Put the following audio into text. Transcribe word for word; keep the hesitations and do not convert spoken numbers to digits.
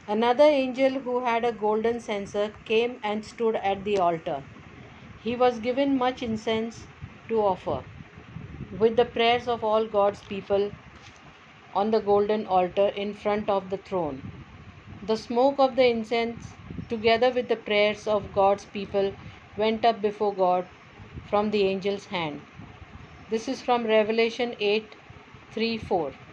Another angel who had a golden censer came and stood at the altar. He was given much incense to offer, with the prayers of all God's people on the golden altar in front of the throne. The smoke of the incense, together with the prayers of God's people, went up before God from the angel's hand. This is from Revelation eight three four.